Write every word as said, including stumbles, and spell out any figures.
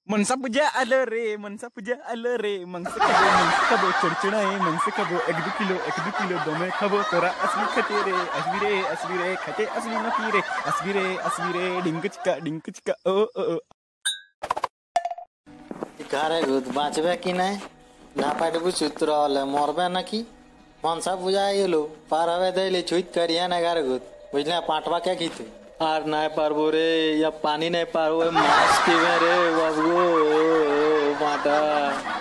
मनसा पूजा आलो रे मनसा पूजा आलो रे मंगस खाबो मंगस खाबो चढ़चढ़ाए मंगस खाबो एक दो किलो एक दो किलो दमे खाबो तोरा असली खते रे असली रे असली रे खते असली न पी रे असली रे असली रे डिंग चिका डिंग चिका ओ ओ घरे गुद बाँचबे कि नहीं ना पाटबू सूत्र हले मरबे न कि मनसा पूजा गेलो पार हवे दैले छुत करिया ना घर गुद बुझले पाटवा क्या की तू आर नहीं पारबो रे या पानी नहीं पारबो मास्क की रे बाबू माता।